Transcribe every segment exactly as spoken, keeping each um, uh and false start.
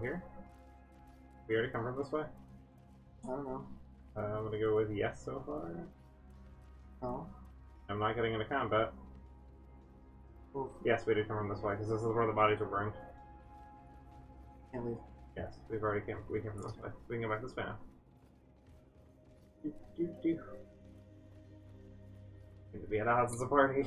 here? We already come from this way? I don't know. Uh, I'm gonna go with yes so far. No. I'm not getting into combat. Oof. Yes, we did come from this way, because this is where the bodies were burned. Can't leave. Yes, we've already came, we came from this way. We can go back this way now. Do, do, do. Need to be at a house as a party.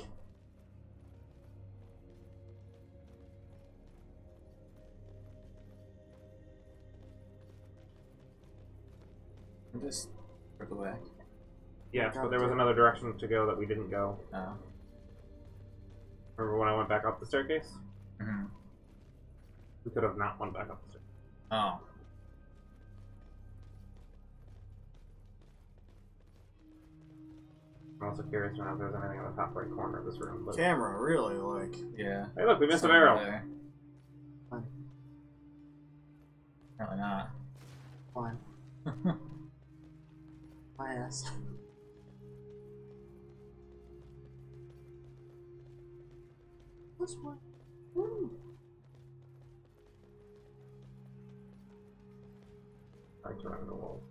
Just circle back. Yes, but there was another direction to go that we didn't go. Oh. Remember when I went back up the staircase? Mm-hmm. We could have not went back up the staircase. Oh. I'm also curious to know if there's anything in the top right corner of this room. But... Camera, really? Like. Yeah. Hey, look, we missed a barrel. There. Apparently not. Fine. My ass. This one. Woo. Right around the wall.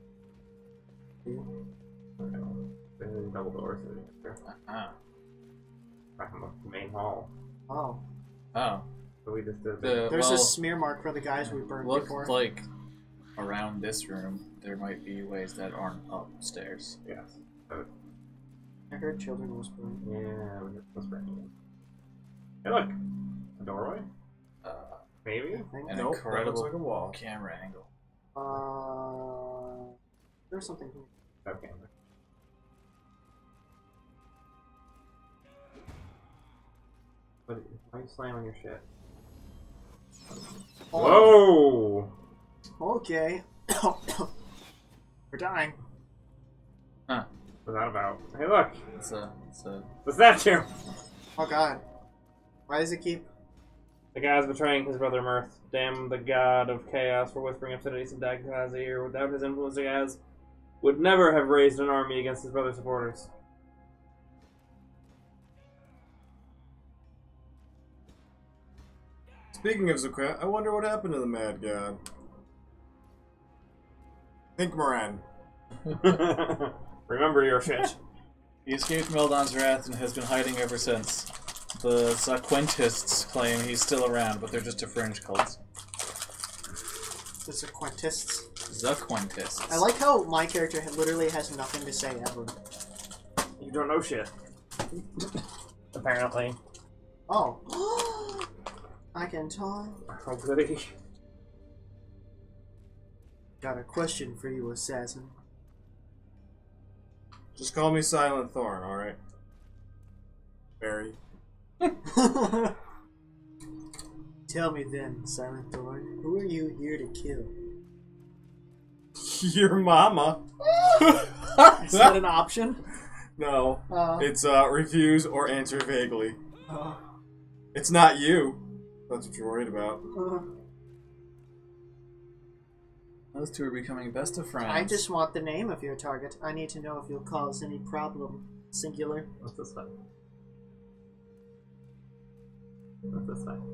Okay. There's double doors sitting there. Uh-huh. Back in the main hall. Oh. Oh. So we just did The, There's well, a smear mark for the guys we burned looked before. like around this room there might be ways that aren't upstairs. Yes. So, I heard children whispering. yeah, we just whispering again. Hey, look! A doorway? Uh, Maybe? I think. an Nope, that incredible looks like a wall. camera angle. Uh, there's something here. Okay. What, why are you slamming your shit? Oh. Whoa! Okay. We're dying. Huh. What's that about? Hey, look! It's a, it's a... The statue! Oh god. Why does it keep... The guy's betraying his brother Mirth. Damn the god of chaos for whispering obscenities in Dagaz's ear. Without his influence, Dagaz would never have raised an army against his brother's supporters. Speaking of Zuquet, I wonder what happened to the Mad God. Think Moran. Remember your shit. He escaped Meldon's wrath and has been hiding ever since. The Zaquentists claim he's still around, but they're just a fringe cult. This is Quentists. Zaquentists. I like how my character literally has nothing to say ever. You don't know shit. Apparently. Oh. I can talk. Oh, goody. Got a question for you, assassin. Just call me Silent Thorn, alright? Barry. Tell me then, Silent Thorn, who are you here to kill? Your mama. Is that an option? No. Uh, It's uh, refuse or answer vaguely. uh, It's not you. That's what you're worried about. uh, Those two are becoming best of friends. I just want the name of your target. I need to know if you'll cause any problem. Singular. What's this way? What's this way?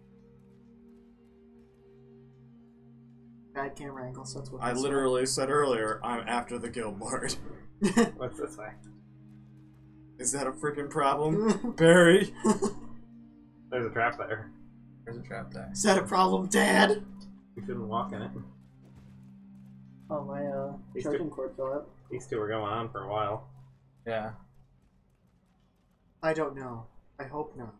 Bad camera angles, that's what I this literally said earlier, I'm after the guild lord. What's this way? Is that a freaking problem? Barry? There's a trap there. There's a trap there. Is that a problem, Dad? We shouldn't walk in it. Oh, my uh, These charging two- cord fell out. These two were going on for a while. Yeah. I don't know. I hope not.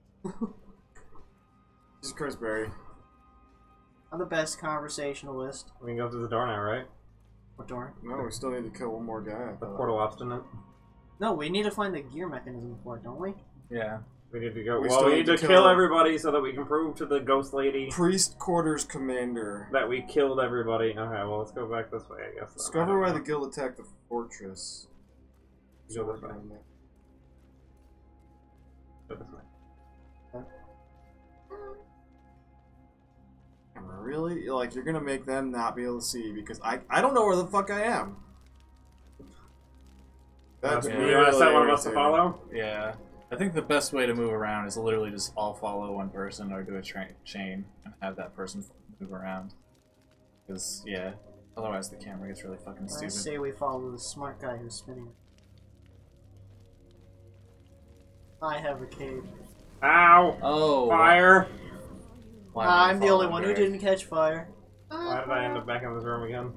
Jesus Christ, Barry. I'm the best conversationalist. We can go through the door now, right? What door? No, we still need to kill one more guy. I The thought. portal obstinate. No, we need to find the gear mechanism for it, don't we? Yeah. We need to go. We well, still we need need to to kill kill- everybody so that we can prove to the ghost lady Priest Quarters Commander. that we killed everybody. Okay, well, let's go back this way, I guess. then. Discover I why don't the know. guild attacked the fortress. Go this way. Go this way. Really? Like, you're gonna make them not be able to see because I I don't know where the fuck I am. That's You really want to set one of us to irritating. follow? Yeah. I think the best way to move around is literally just all follow one person or do a tra chain and have that person move around. Because, yeah, otherwise the camera gets really fucking I stupid. say we follow the smart guy who's spinning. I have a cape. Ow! Oh! Fire! Why am I I'm the only following one who Barry? didn't catch fire. Why did I end up back in this room again?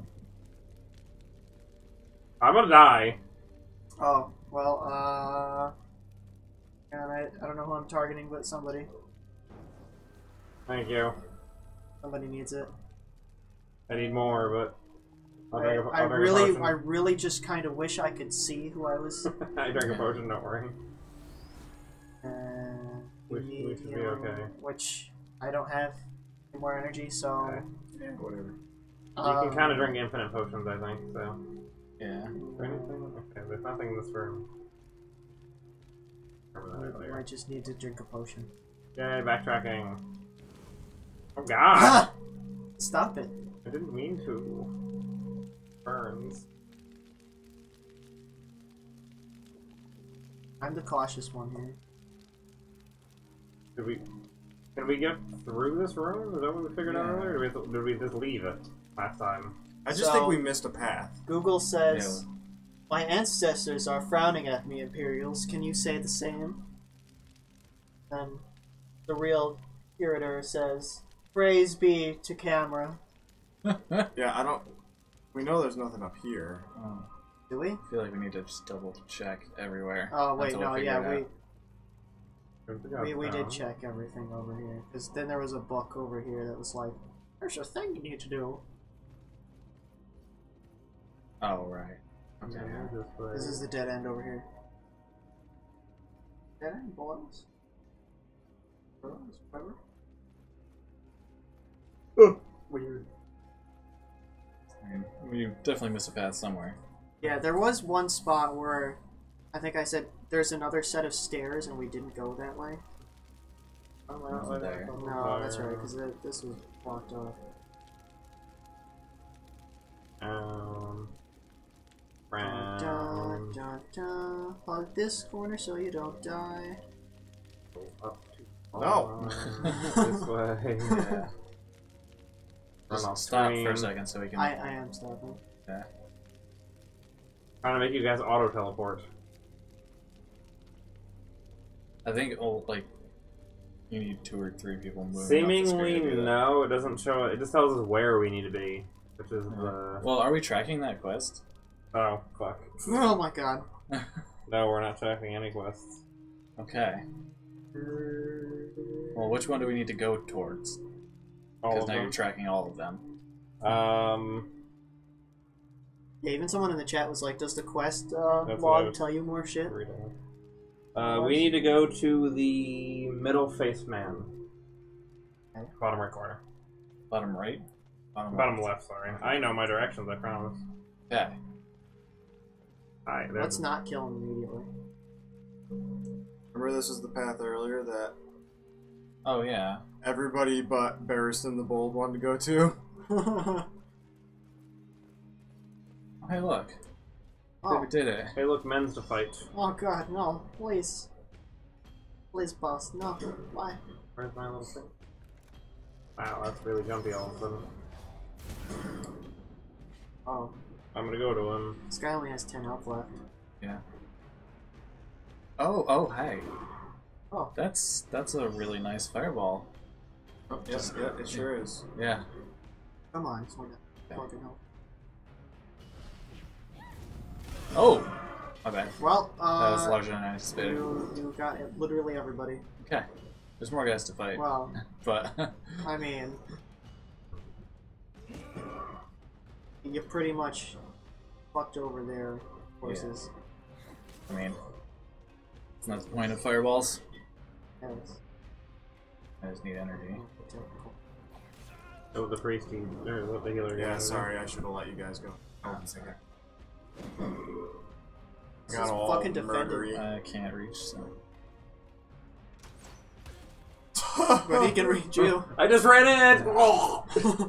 I'm gonna die. Oh, well, uh... And I, I don't know who I'm targeting, but somebody. Thank you. Somebody needs it. I need more, but... I'll I, drink a, I I'll drink really, a potion. I really just kind of wish I could see who I was. I drank a potion, don't worry. Uh, We- you we need should be healing, okay. Which I don't have any more energy, so. Okay. Yeah, whatever. You um, can kind of drink infinite potions, I think, so... Yeah. Is there anything? Okay, there's nothing in this room. Remember that I earlier. might just need to drink a potion. Yay, backtracking. Oh god! Stop it. I didn't mean to. Burns. I'm the cautious one here. Did we... Can we get through this room? Is that what we figured out Yeah. earlier? Or did we, did we just leave it last time? I just So- think we missed a path. Google says, "My ancestors are frowning at me, Imperials. Can you say the same?" And the real curator says, "Praise be to camera." Yeah, I don't... We know there's nothing up here. Oh, Do we? I feel like we need to just double check everywhere. Oh wait, until we no, figure yeah, it we out. Good job, we, we did Tom. check everything over here. Because then there was a book over here that was like, "There's a thing you need to do." Oh, right. Okay. Yeah, this way. This is the dead end over here. Dead end, boys. Boys, whatever. Weird. I mean, we definitely missed a path somewhere. Yeah, there was one spot where I think I said there's another set of stairs and we didn't go that way. Oh, Wasn't well, there. No, that's right, because this was blocked off. Um... Da, Round... da, da. Hug this corner so you don't die. Up to... No. This way. Yeah. Run Just off stop screen. for a second so we can... I, I am stopping. Yeah. Trying to make you guys auto-teleport. I think, oh, like, you need two or three people moving. Seemingly, off the screen to do that. no. It doesn't show... It just tells us where we need to be. Which is the... Well, are we tracking that quest? Oh, fuck. Oh my god. No, we're not tracking any quests. Okay. Well, which one do we need to go towards? All Because of now them. you're tracking all of them. Um... Yeah, even someone in the chat was like, "Does the quest uh, That's what I log was- tell you more shit?" Uh, we need to go to the middle face man. Okay. Bottom right corner. Bottom right? Bottom, Bottom left, sorry. I know my directions, I promise. Okay. Alright, there's... Let's not kill him immediately. Remember this was the path earlier that Oh, yeah. everybody but Barristan the Bold wanted to go to? Oh, hey, look. Oh. We did it. Hey, look, men's to fight. Oh god, no. Please. Please, boss. No. Why? Where's my little thing? Wow, that's really jumpy all of a sudden. Oh. I'm gonna go to him. This guy only has ten health left. Yeah. Oh, oh, hey. Oh. That's that's a really nice fireball. Oh, yes, yeah, it sure is. Yeah. Come on, it's only got fucking health. Oh! My bad. Well, uh... That was larger than I anticipated. you, you got it, literally everybody. Okay. There's more guys to fight. Well, But... I mean... You pretty much fucked over their horses. I mean... It's not the point of fireballs. Yes. I just need energy. It was the priest, he, or what the healer Yeah, guy. sorry, I should have let you guys go. Oh, it's okay. This Got is all fucking defended. murdery. I can't reach, so... But he can reach you. I just ran in! Oh!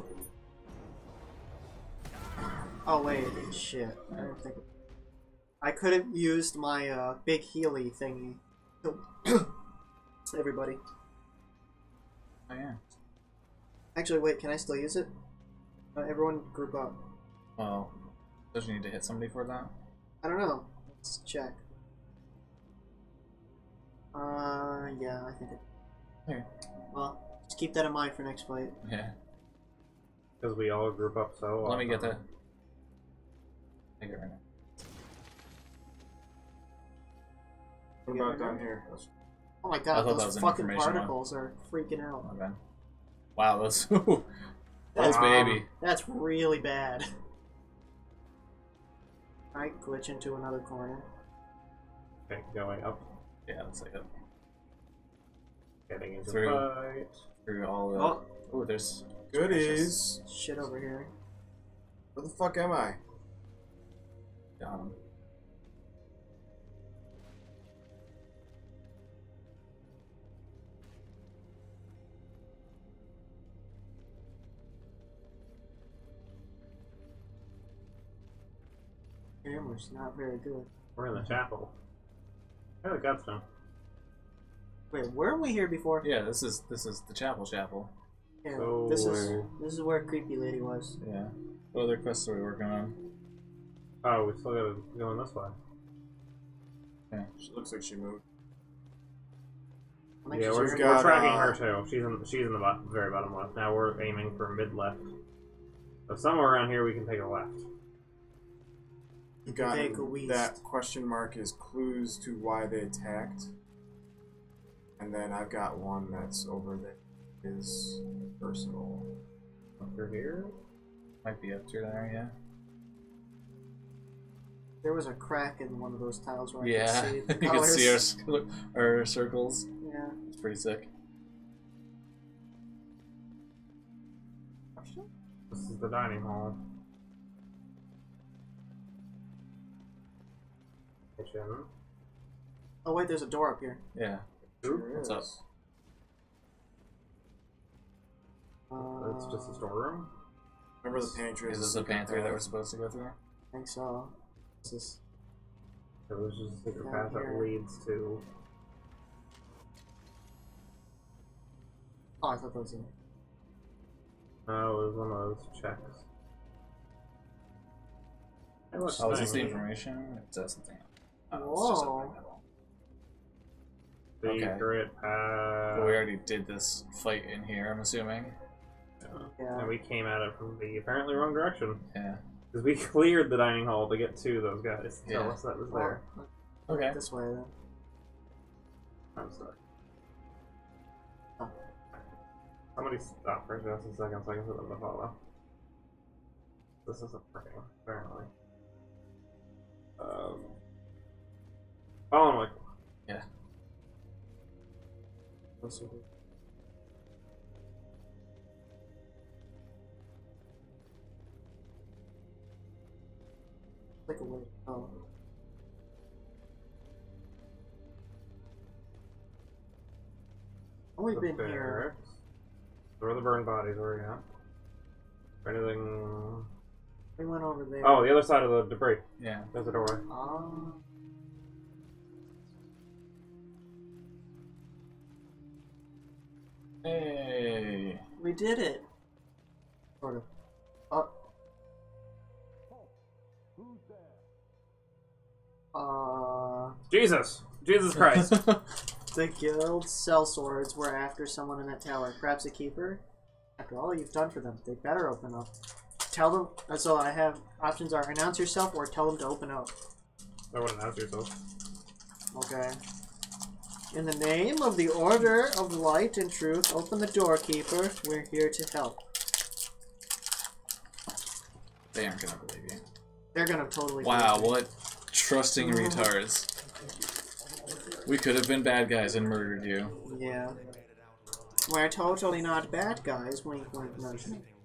Oh wait, shit. I don't think... I could have used my uh, big Healy thingy. Everybody. Oh, yeah. Actually, wait, can I still use it? Uh, everyone group up. Well, does you need to hit somebody for that? I don't know. Let's check. Uh, yeah, I think it. Here. Well, just keep that in mind for next fight. Yeah. Because we all group up so Let me often. get that. Take it right now. What about down here? Oh my I god, thought that those was an fucking information one. particles are freaking out. Oh, man. Wow, those. those That's, baby. that's really bad. I glitch into another corner. Okay, going up. Yeah, looks like it. Getting into Through. the fight. Through all the. Oh. Oh, there's. Goodies. Shit over here. Where the fuck am I? Got him. Camera's not very good. We're in the chapel. Oh, the Gutstone. Wait, weren't we here before? Yeah, this is this is the chapel chapel. Yeah, So this is where- this is where Creepy Lady was. Yeah. What other quests are we working on? Oh, we still gotta go in this way. She looks like she moved. I think Yeah, she's we're, here. got, we're tracking uh, her too. She's in she's in the bottom, very bottom left. Now we're aiming for mid left. So somewhere around here we can take a left. You got Take a west. that question mark is clues to why they attacked. And then I've got one that's over there is personal. Under here. Might be up to there, yeah. There was a crack in one of those tiles where Yeah, I could see the you can colors. see our, sc- our circles. Yeah. It's pretty sick. This is the dining hall. Kitchen. Oh wait, there's a door up here. Yeah. Sure What's is. up? Uh, It's just a storeroom. Remember the pantry? Is a this the secret pantry that path? we're supposed to go through? I think so. This is So there's just a secret Down path that here. leads to. oh, I thought that was it. Oh, it was one of those checks. Hey, look, Oh, is this the thing. information? It says something. Oh, it's just Whoa. up right now. Secret path. Well, we already did this fight in here, I'm assuming. Yeah. And we came at it from the apparently wrong direction. Yeah. Because we cleared the dining hall to get to those guys to tell Yeah. us that was there. Well, Okay. this way then. I'm sorry. Somebody stop for just a second so I can put them to follow. This isn't working, apparently. Um, follow me. Yeah. This will be- Like a way. Oh. Only been The here. barracks. Where the burned bodies were, yeah. Anything. We went over there. Oh, the other side of the debris. Yeah. There's a doorway. Ah. Hey. We did it. Sort of. Uh. Uh. Jesus! Jesus Christ! The guild sellswords were after someone in that tower. Perhaps a keeper? After all you've done for them, they better open up. Tell them. uh, So I have options are announce yourself or tell them to open up. I wouldn't announce yourself. Okay. In the name of the Order of Light and Truth, open the door, keeper. We're here to help. They aren't gonna believe you. They're gonna totally. Wow, believe me. what trusting retards. We could have been bad guys and murdered you. Yeah. We're totally not bad guys. Wink, wink, nudge.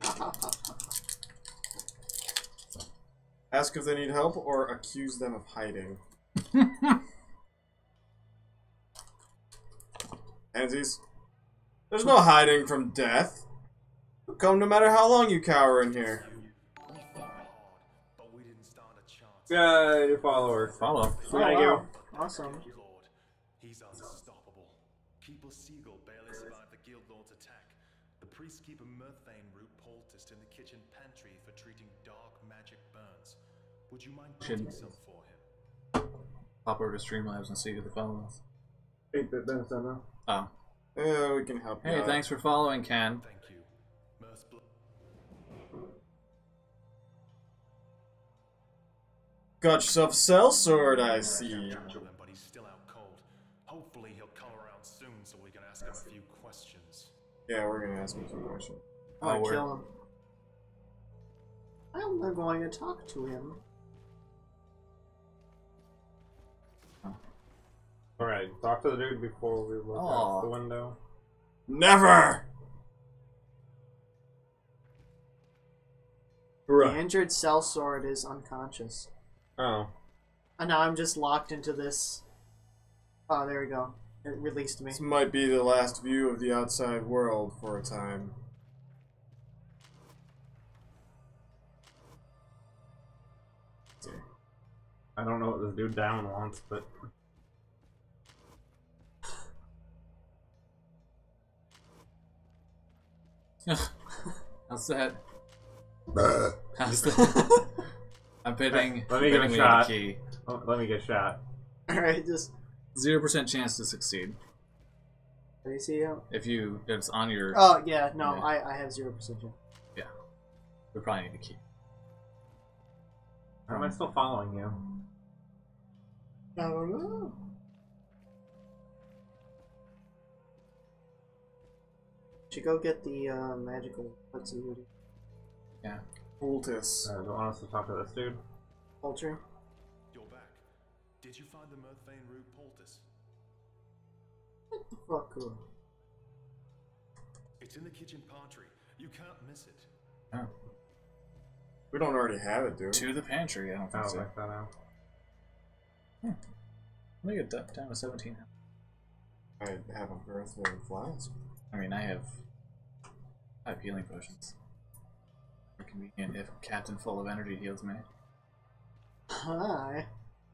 Ask if they need help or accuse them of hiding. Ansies, there's no hiding from death. You'll come no matter how long you cower in here. Yeah, your follower. Follow. Oh, Thank you. wow. Awesome. He's unstoppable. Keeper Siegel barely survived the Guild Lord's attack. The priests keep a myrthane root poulticed in the kitchen pantry for treating dark magic burns. Would you mind Should- getting some for him? Pop over to Streamlabs and see who the phone is. eight bit Ben's done now. Oh. Yeah, we can help you Hey, out. thanks for following, Ken. Thank you. Mirth bl- Got yourself a cell sword, I see. But he's still out cold. Hopefully he'll come around soon so we can ask him a few questions. Yeah, we're gonna ask him some questions. Oh, Oh, we're- kill him. I'm going to talk to him. Alright, talk to the dude before we look Aw. out the window. Never! The injured sellsword is unconscious. Oh. And now I'm just locked into this. Oh, there we go. It released me. This might be the last view of the outside world for a time. I don't know what this dude down wants, but... How's that? How's that? I'm bidding. Let me get a bidding we shot. need key. Oh, let me get shot. Alright, just. Zero percent chance to succeed. Let me see you. If you, it's on your. Oh, yeah, no, Yeah. I, I have zero percent. Yeah. We probably need a key. How am I still following you? I don't know. Should go get the uh, magical flexibility Yeah. Poultice. Uh, don't want us to talk to this dude? culture. You're back. Did you find the myrthane root poultice? What the fuck? Cool. It's in the kitchen pantry. You can't miss it. Oh. We don't already have it, dude. To the pantry, I don't think Oh, so. back that out. Let me get that down to seventeen. I have a birthday flask. I mean, I have five healing potions. Very convenient if Captain Full of Energy heals me. Hi.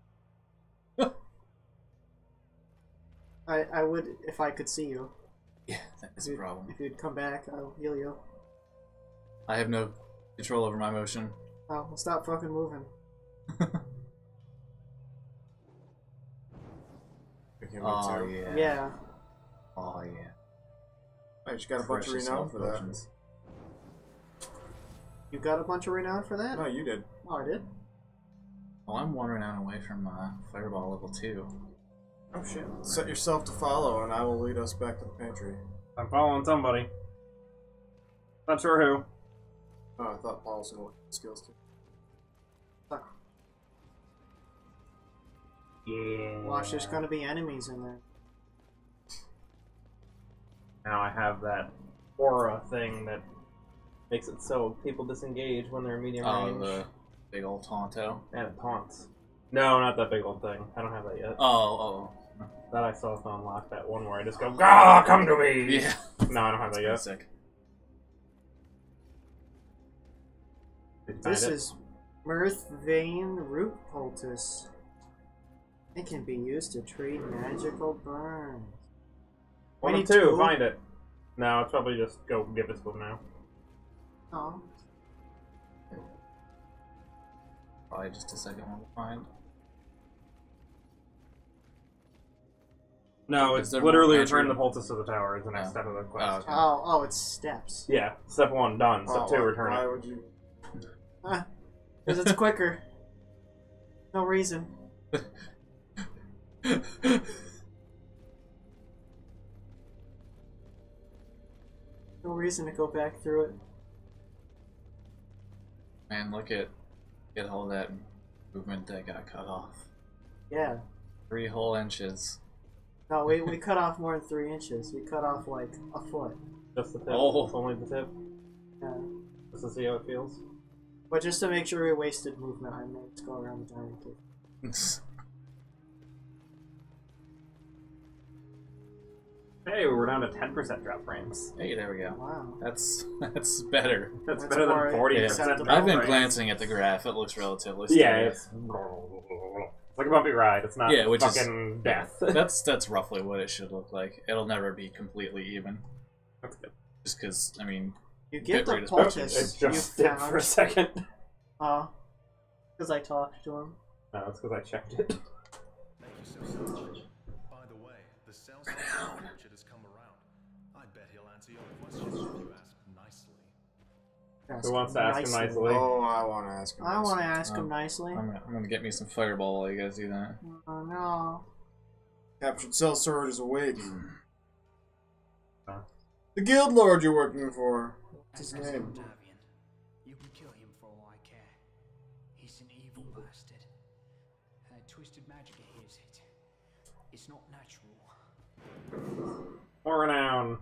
I I would if I could see you. Yeah, that is If a you'd- problem. If you'd come back, I'll heal you. I have no control over my motion. Oh, well, stop fucking moving. Give me Oh two. yeah. Yeah. Oh yeah. I just got a bunch of Precious renown health for that. potions. You got a bunch of renown for that? No, you did. Oh, I did. Well, I'm one renown away from uh, Fireball level two. Oh shit. Set yourself to follow, and I will lead us back to the pantry. I'm following somebody. Not sure who. Oh, I thought Paul was going to look at skills too. Yeah. Watch, there's gonna be enemies in there. Now I have that aura thing that makes it so people disengage when they're medium Oh, range. the big old Tonto. And it taunts. No, not that big old thing. I don't have that yet. Oh, oh. That I still have to unlock that one where I just go, Gah, come to me! Yeah. No, I don't have that Pretty yet. sick. Did you find This it? is Mirth Vein Root Poultice. It can be used to treat magical burns. One We of need two, two. find it. No, it's probably just go give it to him now. Oh. Probably just a second one to find. No, Is it's there literally more return pantry? the poultice to the tower is the next Oh. step of the quest. Oh, okay. Oh, oh, it's steps. Yeah, step one, done. Step Oh, two, why- return Why it. would you? Because it's quicker. No reason. No reason to go back through it. Man, look at get all that movement that got cut off. Yeah. Three whole inches. No, we, we cut off more than three inches. We cut off like a foot. Just the tip. Oh. Only the tip. Yeah. Just to see how it feels. But just to make sure we wasted movement, I made to go around the diamond cave. Hey, we're down to ten percent drop frames. Hey, there we go. Wow. That's that's better. That's, That's better more than forty percent. acceptable. I've been frames. glancing at the graph. It looks relatively Yeah, steady. it's it's like a bumpy ride. It's not Yeah, which is- fucking death. That's that's roughly what it should look like. It'll never be completely even. That's good. Just because, I mean, You get the rate is poultice It you just dipped found. for a second. Uh, because I talked to him. No, it's because I checked it. Thank you so much. By the way, the sales Richard has come around. I bet he'll answer your questions if you ask nicely. Who wants to ask him nicely? Oh, I want to ask him. I want to nicely. ask him Um, nicely. I'm gonna, I'm gonna get me some fireball while you guys do that. Oh no. Captured cell sword is awake. Huh? The guild lord you're working for. What's his As name? Davian, you can kill him for all I care. He's an evil bastard. That twisted magic of his, it, it's not natural. More renown.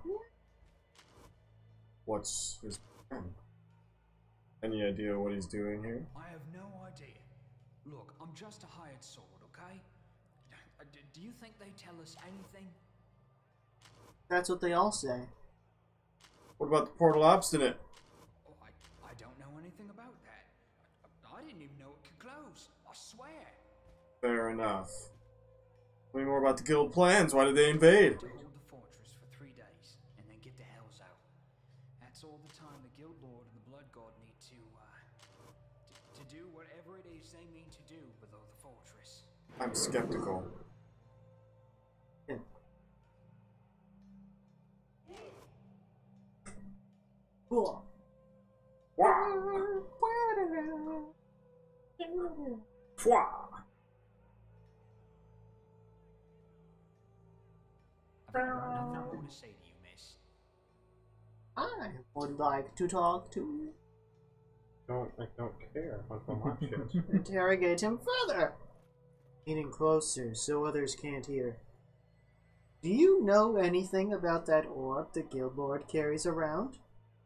What's his name? Any idea what he's doing here? I have no idea. Look, I'm just a hired sword, okay? Uh, d- Do you think they tell us anything? That's what they all say. What about the portal obstinate? Oh, I, I don't know anything about that. I, I didn't even know it could close. I swear. Fair enough. Tell me more about the guild plans. Why did they invade? To hold the fortress for three days and then get the hells out. That's all the time the guild lord and the blood god need to, uh, to, to do whatever it is they mean to do below the fortress. I'm skeptical. Cool. Fwah. I've got nothing more to say to you, miss. I would like to talk to you. Don't, I don't care. I want to watch it. Interrogate him further. Getting closer so others can't hear. Do you know anything about that orb the guild lord carries around?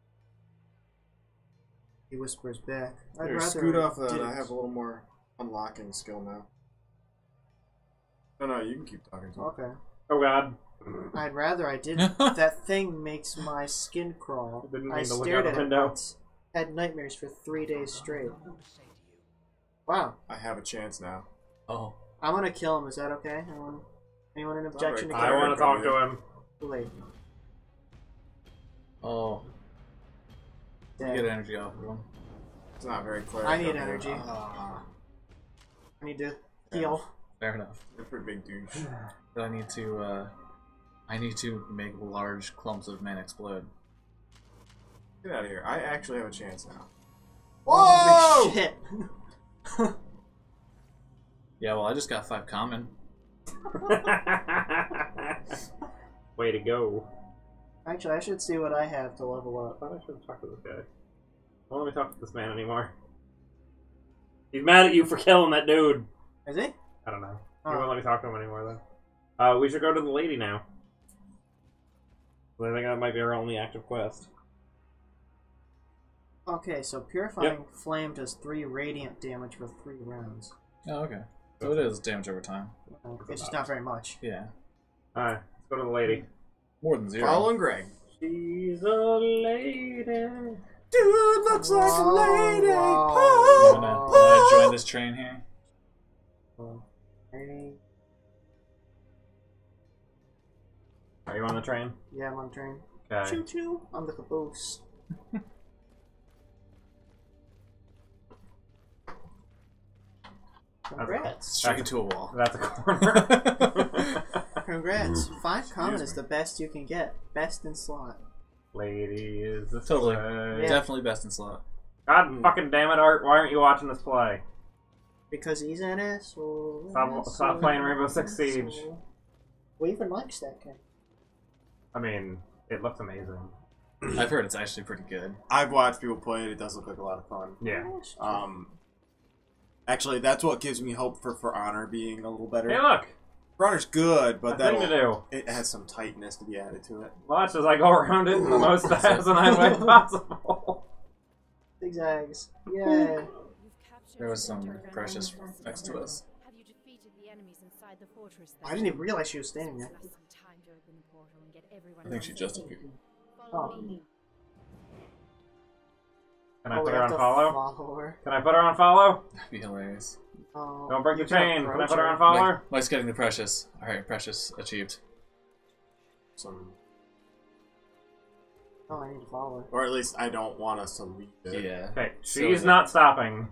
He whispers back. I'd Here, rather scoot off that. didn't. I have a little more unlocking skill now. No, no, you can keep talking to him. Okay. Oh god. I'd rather I didn't. That thing makes my skin crawl. I didn't I mean to look stared out at the it window. once. Had nightmares for three days straight. Nothing more to say to you. Wow. I have a chance now. Oh. I'm gonna kill him. Is that okay? Anyone, anyone an objection to right. I killing want him? to talk to him. Too late. Oh. You Dead. get energy off of him. It's not very clear. I need energy. Ah, I need to heal. Fair enough. you're a pretty big douche. But I need to, uh... I need to make large clumps of men explode. Get out of here. I actually have a chance now. Holy shit! Yeah, well, I just got five common. Way to go. Actually, I should see what I have to level I up. thought I should have talked to this guy. Don't let me talk to this man anymore. He's mad at you for killing that dude. Is he? I don't know. Oh. He won't let me talk to him anymore, then. Uh, we should go to the lady now. I think that might be our only active quest. Okay, so Purifying Flame does three radiant damage for three rounds. Oh, okay. So it is damage over time. Uh, It's just not very much. Yeah. Alright, let's go to the lady. More than zero. Following Greg. She's a lady. Dude looks like a lady. You Whoa. wanna, wanna join this train here? Hey. Are you on the train? Yeah, I'm on the train. Okay. Choo choo. I'm the caboose. Congrats. Straight into a wall. That's a corner. Congrats. Five common is the best you can get. Best in slot. Lady is the Totally. way. Yeah. Definitely best in slot. God fucking damn it, Art. Why aren't you watching this play? Because he's an asshole. Stop- asshole, stop playing Rainbow Six Siege. asshole. Who even likes that game? I mean, it looks amazing. I've heard it's actually pretty good. I've watched people play it. It does look like a lot of fun. Yeah. Um, actually, that's what gives me hope for For Honor being a little better. Hey, look! For Honor's good, but A thing that to do. it has some tightness to be added to it. Watch as I go around it in the most asinine way possible. Zigzags. Yay. There was some precious next to us. Have you defeated the enemies inside the fortress? I didn't even realize she was standing there. Some time to open the portal and get everyone I think she else just in. appeared. Follow Oh. me. Can I Oh, we put her have on to follow? follow her. Can I put her on follow? That'd be hilarious. Oh, Don't break the you can chain. Can I approach put her on follow? Mike, Mike's getting the precious. Alright, precious achieved. Some Oh, I need to follow her. Or at least I don't want us to leave it. Yeah. Okay, So she's that- not stopping.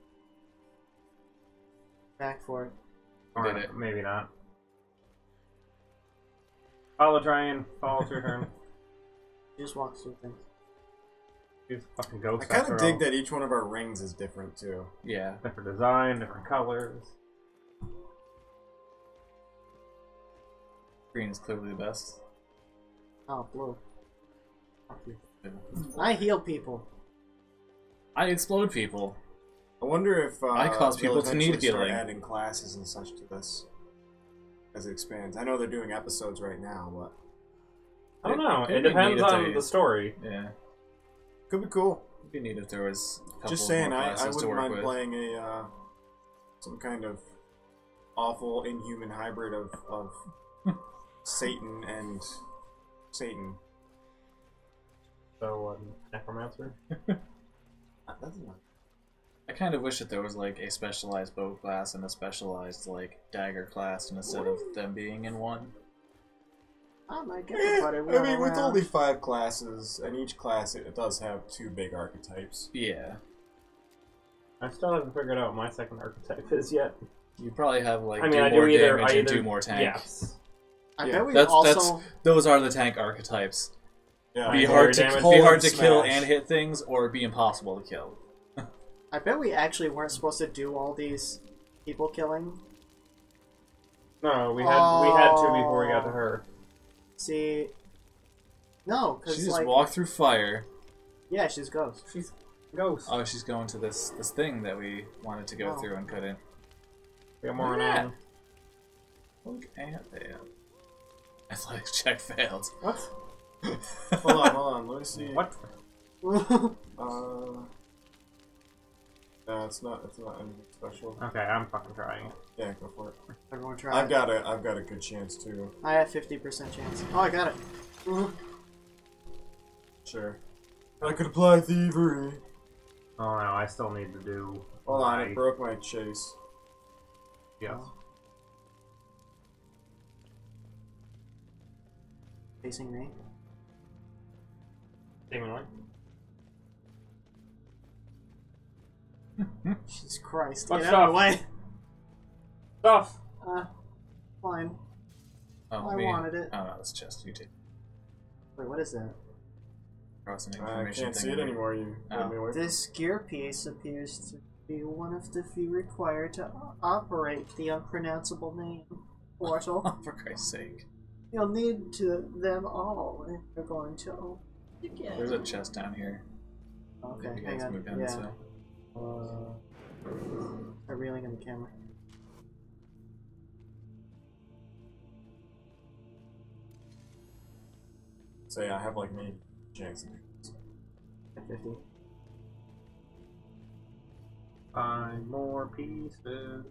Back for it. Or Did it. maybe not. Follow Tryon. Follow your turn. She just walks through things. She's a fucking ghost. I kind after of dig all. that each one of our rings is different too. Yeah. Different design, different colors. Green is clearly the best. Oh, blue. I heal people. I explode people. I wonder if uh, I cause people they'll to need eventually start healing. adding classes and such to this as it expands. I know they're doing episodes right now, but I don't know. It'd It be depends neat if on they- the story. Yeah. could be cool. It'd be neat if there was a couple Just saying, more I, I classes to wouldn't work mind with. playing a uh, some kind of awful inhuman hybrid of of Satan and Satan. So, um, Necromancer? That's not. I kind of wish that there was like a specialized bow class and a specialized like dagger class instead of them being in one. I might get Eh, the butter I mean, with around. only five classes, and each class it does have two big archetypes. Yeah. I still haven't figured out what my second archetype is yet. You probably have like I mean, do I more do either. damage I and either do more tank. Yes. I Yeah, bet we That's also. that's those are the tank archetypes. Yeah, Be I hard hear to damage, be hard to smash. kill and hit things, or be impossible to kill. I bet we actually weren't supposed to do all these people killing. No, we had we had to before we got to her. See, no, She because just like, walked through fire. yeah, she's ghost. She's ghost. Oh, she's going to this this thing that we wanted to go Oh. through and couldn't. We got more Look than at one. Look at that. Athletics check failed. What? Hold on, hold on. Let me see. What? Uh, no, it's not. It's not anything special. Okay, I'm fucking trying it. Yeah, go for it. Everyone try. I've got a. I've got a good chance too. I have fifty percent chance. Oh, I got it. Sure. I could apply thievery. Oh no, I still need to do. Hold on, my- it broke my chase. Yes. Facing me. Seemingly. Jesus Christ! What's Get out of up? my way. Stuff. Uh, fine. Oh, I me. wanted it. Oh no, this chest. You take Wait, what is that? cross an I information can't thing see it over. anymore. You Oh. got me away from it. This gear piece appears to be one of the few required to o- operate the unpronounceable name portal. Oh, for Christ's sake. You'll need to them all if you're going to open it again. There's a chest down here. Okay, You hang guys on. move down Yeah. this way. Uh, I'm reeling in the camera. So yeah, I have like me chance to do this. At fifty. Find more pieces.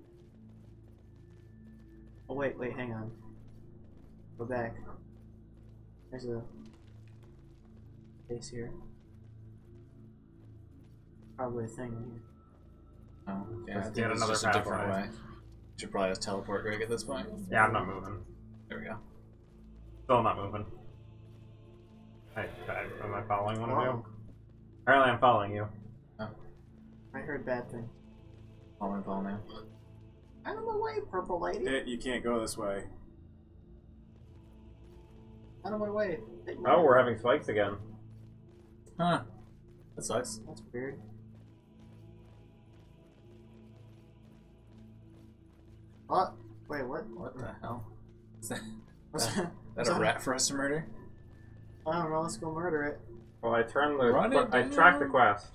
Oh wait, wait, hang on. Go back. There's a base here. Probably a thing in here. Oh, yeah, I Let's think get it's another just a different pathway. way. Should probably just teleport Greg at this point. Yeah, I'm not moving. There we go. Still not moving. Hey, I- am I following one of you? Oh. Apparently, I'm following you. I heard bad thing. Fall in, fall now. Out of my way, purple lady. It, you can't go this way. Out of my way. Oh, we're having spikes again. Huh. That sucks. That's weird. What? Wait, what? What the hell? Is that, What's that, that? that a rat for us to murder? I don't know. Let's go murder it. Well, I turned the. Run it I tracked the down. quest.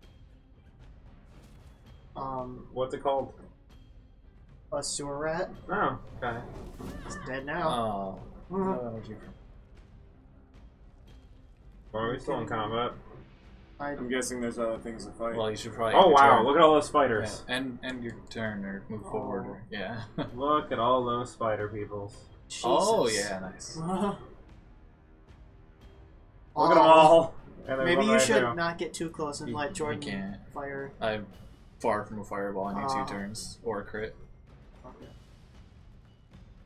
Um, What's it called? a sewer rat. Oh, okay. It's dead now. Oh. No energy. Well, are we still in combat? I I'm guessing there's other things to fight. Well, you should probably. Oh end your wow! turn. Look at all those Yeah, spiders. and and your turn or move forward. Or, yeah. Look at all those spider peoples. Jesus. Oh yeah, nice. Look at them Oh. all. And there's Maybe one you right should here. not get too close and You- let you Jordan can't. fire. I'm far from a fireball. I need Ah. two turns or a crit. Okay.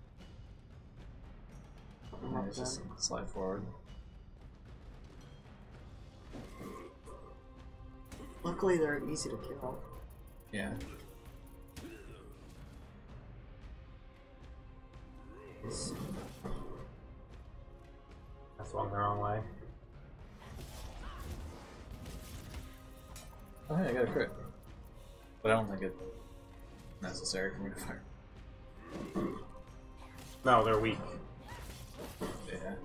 And it's just slide forward. Luckily, they're easy to kill. Yeah. That's one the wrong way. Oh, hey, I got a crit. But I don't think it's necessary for me to fire. No, they're weak. Yeah.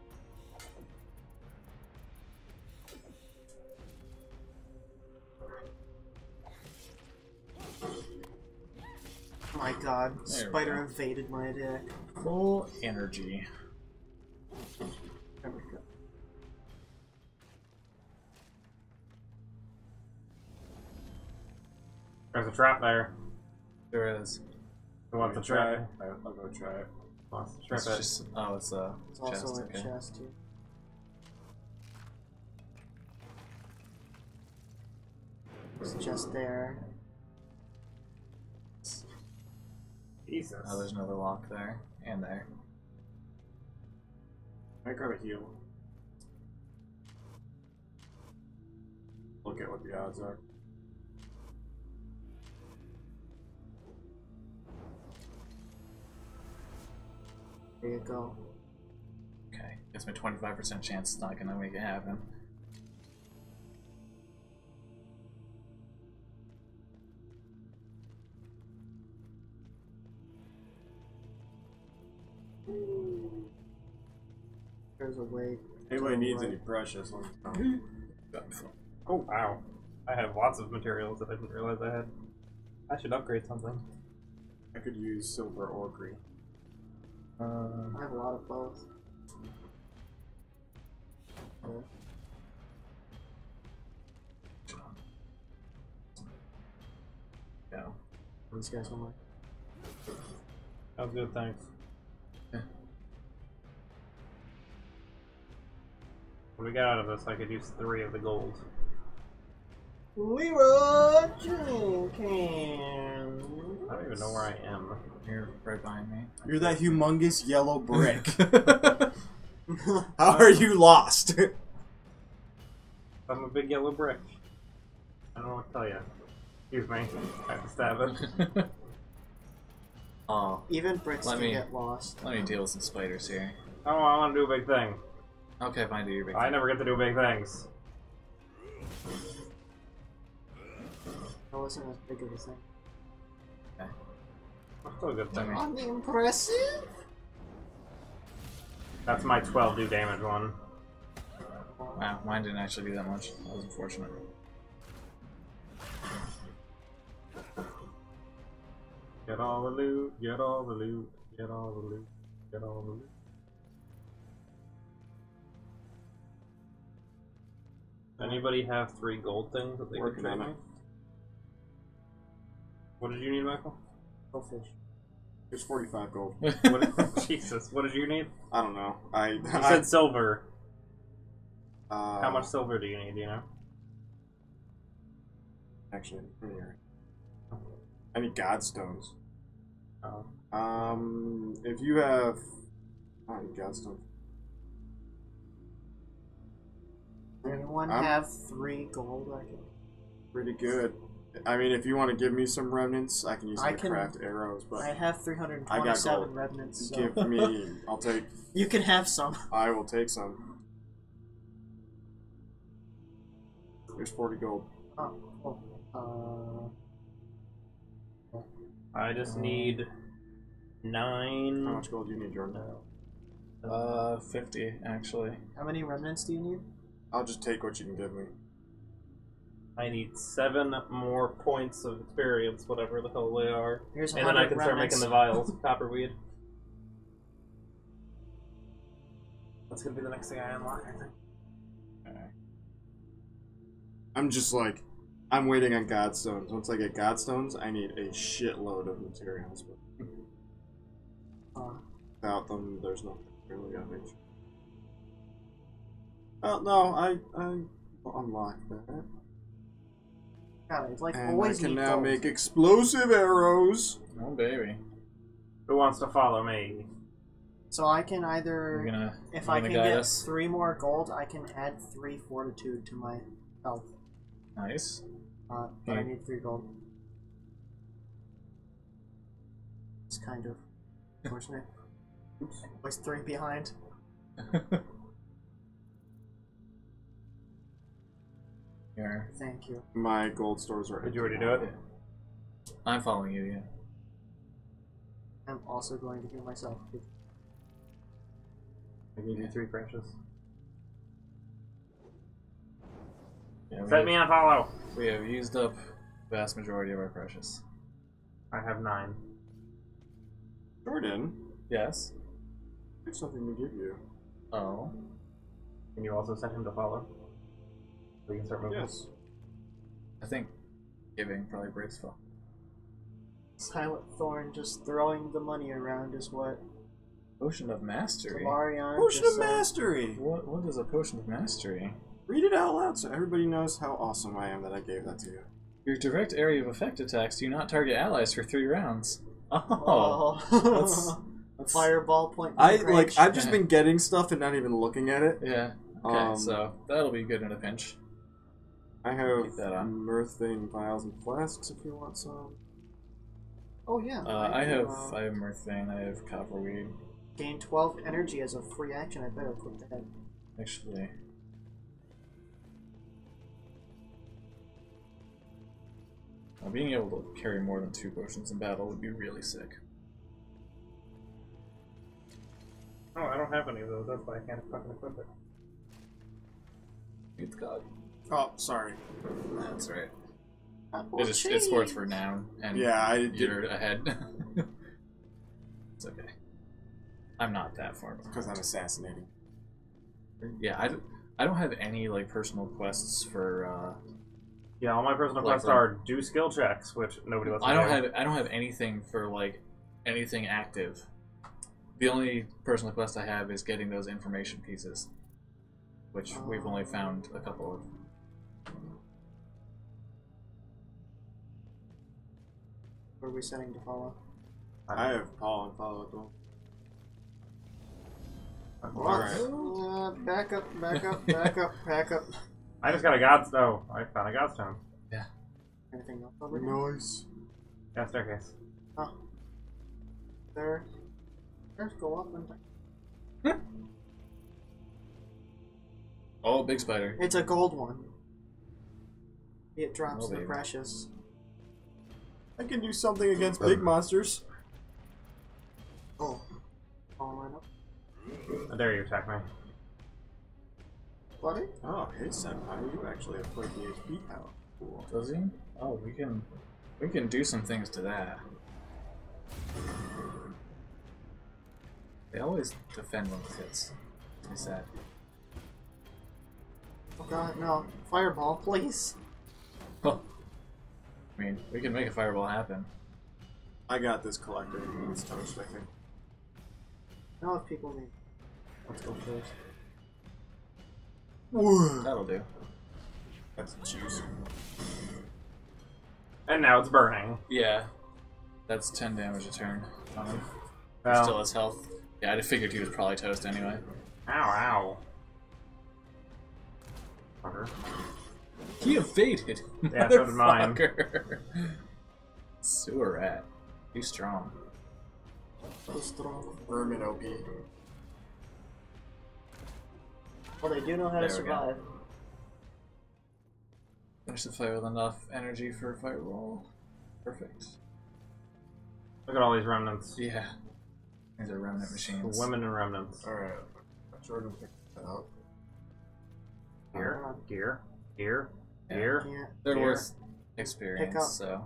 Oh my god, There we spider go. invaded my deck. Full energy. There we go. There's a trap there. There is. Who wants to try try it? it? I'll I'll go try it. Wants to trip It's it. just, oh, it's a It's chest. also a Okay. chest too. It's just there. Jesus. Oh, there's another lock there and there. I grab a heal. Look at what the odds are. There you go. Okay. Gives me twenty-five percent chance it's not gonna make it happen. There's a way. Anybody needs any precious? let me know. Oh, wow. I have lots of materials that I didn't realize I had. I should upgrade something. I could use silver or green. Uh, I have a lot of both. yeah. These guys don't like. That was good, thanks. Yeah. What we got out of this, I could use three of the gold. Leroy Jenkins. I don't even know where I am. You're right behind me. You're that humongous yellow brick. How are you lost? I'm a big yellow brick. I don't know what to tell you. Excuse me. I have to stab it. Oh, Even bricks Let can me- get lost. let me deal with some spiders here. Oh, I want to do a big thing. Okay, fine, do your big I thing. never get to do big things. That wasn't as big of a thing. Okay. That's still a good thing. Unimpressive? That's my twelve do damage one. Wow, mine didn't actually do that much. That was unfortunate. Get all the loot, get all the loot, get all the loot, get all the loot. Anybody have three gold things that they could Working trade on me? it. What did you need, Michael? Go fish. There's forty-five gold. What did, Jesus, what did you need? I don't know. I, You I said silver. uh, How much silver do you need, do you know? Actually, here. I need godstones. Oh. Um, if you have, I need godstones. Does anyone I'm- have three gold? I can. Pretty good. I mean, if you want to give me some remnants, I can use them I to can- craft arrows. But I have three hundred I got twenty-seven gold. remnants. So. give me, I'll take. You can have some. I will take some. There's forty gold. Oh, cool. Uh, I just need nine. How much gold do you need, Jordan? Uh, fifty, actually. how many remnants do you need? I'll just take what you can give me. I need seven more points of experience, whatever the hell they are. Here's And then I one hundred can start remnants. making the vials of copperweed. That's gonna be the next thing I unlock, I think. I'm just like, I'm waiting on godstones. Once I get godstones, I need a shitload of materials. But Uh, without them, there's nothing really got me. Oh no, I I unlocked that, God, it's like and I always can need now gold. make explosive arrows. Oh, baby. Who wants to follow me? So I can either, You're gonna, if you're I gonna can guide get us? three more gold, I can add three fortitude to my health. Nice. Uh, but I Hmm. need three gold. It's kind of unfortunate. Oops. Always three behind. Here. Thank you. My gold stores are. Did you already do it? I'm following you, yeah. I'm also going to heal myself. I gave you three precious. yeah we Set have, me on follow. We have used up the vast majority of our precious. I have nine. Jordan, Yes. I have something to give you. Oh. Can you also send him to follow? So we can start moving. Yes. I think giving probably breaks fall. Silent Thorn just throwing the money around is what Potion of Mastery? Marion Potion just of said. Mastery! What, what is a Potion of Mastery? Read it out loud so everybody knows how awesome I am that I gave that to you. Your direct area of effect attacks do not target allies for three rounds. Oh. Oh. That's, that's, Fireball point. I blank like. range. I've just been getting stuff and not even looking at it. Yeah. Okay, Um, so that'll be good in a pinch. I have Keep that on. Mirthane vials and flasks if you want some. Oh yeah. Uh, I can, have uh, I have Mirthane, I have Copperweed. gain twelve energy as a free action. I better equip that. Actually. Uh, being able to carry more than two potions in battle would be really sick. Oh, I don't have any of those. That's why I can't fucking equip it. It's God. Oh, sorry. That's right. Apple It just it's sports for now, and Yeah, I did you're ahead. It's okay. I'm not that far behind. because I'm assassinating. Yeah, I, d- I don't have any like personal quests for. Uh, Yeah, all my personal Like quests for- are do skill checks, which nobody lets me I don't do. have I don't have anything for like anything active. The only personal quest I have is getting those information pieces, which we've only found a couple of. What are we setting to follow? I have Paul and follow it though. Alright. Uh, back up, back up, back up, back up. I just got a god. Oh, I found a godstone. Anything else over here? Nice. Yeah, staircase. Oh. There. There's go up and down. Oh, big spider. It's a gold one. It drops Oh, the baby. precious. I can do something against big monsters. Oh. All right up. I dare you attack me. Buddy? Oh, hey Senpai, you actually have quite the H P power. Cool. Does he? Oh, we can we can do some things to that. They always defend when it hits. It's sad. Oh god, no. Fireball, please. Oh. I mean, we can make a fireball happen. I got this collector. It's toast, I think. Now if people need. Let's go first. Whoa. That'll do. That's juicy. And now it's burning. Yeah. That's ten damage a turn. Um, he Well, still has health. Yeah, I figured he was probably toast anyway. ow, ow. Fucker. He evaded! Yeah, so did mine. Motherfucker. Sewer rat. He's strong. So strong. Vermin O P. Well, they do know how There to we go. survive. Finish the fight with enough energy for a fireball. Perfect. Look at all these remnants. Yeah. These are remnant machines. Women and remnants. Alright. Jordan picked that up. Gear, gear, gear, Yeah. gear. Can't. They're Here. worth Pick experience, up. so.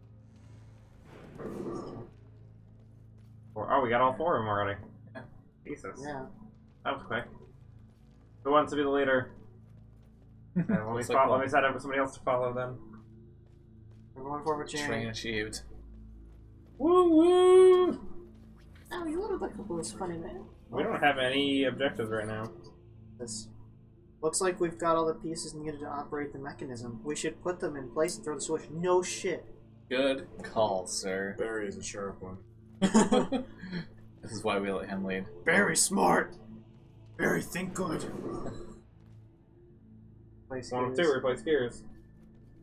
Four. Oh, we got all four of them already. Yeah. Jesus. Yeah. That was quick. Who wants to be the leader? And let me, Looks spot, like let one. me set up for somebody else to follow then. We're going forward, Train Jerry. achieved. Woo woo! Oh, you look like a blue funny man. We don't have any objectives right now. This looks like we've got all the pieces needed to operate the mechanism. We should put them in place and throw the switch. No shit. Good call, sir. Barry is a sharp one. This is why we let him lead. Very smart. Very think good. Place One of gears. two, replace gears.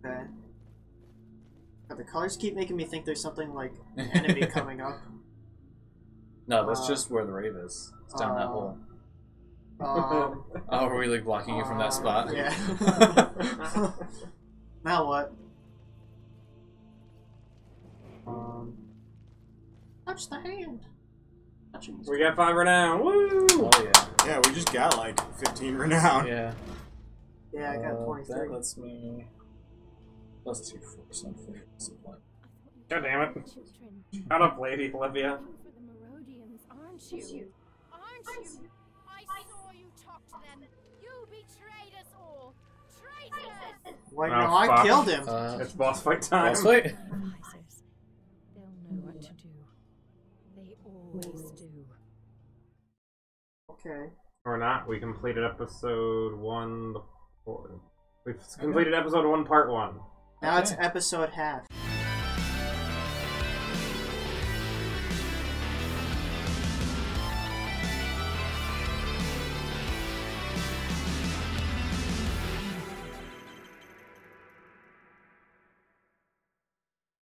Okay. God, the colors keep making me think there's something like an enemy coming up. No, that's Uh, just where the rave is. It's down that uh, hole. Um, Oh, are we like blocking you from that uh, spot? Yeah. Now what? Um, touch the hand. Touching We got five renown. Woo! Oh yeah. Yeah, we just got like fifteen renown. Yeah. Yeah, I got Uh, twenty-three. That lets me plus two four percent for supply. God damn it. Children, Shut up, Lady Olivia. looking for the Merodians, aren't you? Aren't you? I saw you talk to them. You betrayed us all. Traitors! Wait, Oh, no, I fuck. killed him. Uh, It's boss fight time. boss fight. Advisors. They'll know what to do. They always do. Okay. Or not. We completed episode one before. We've completed episode one, part one. Now it's Okay. episode half.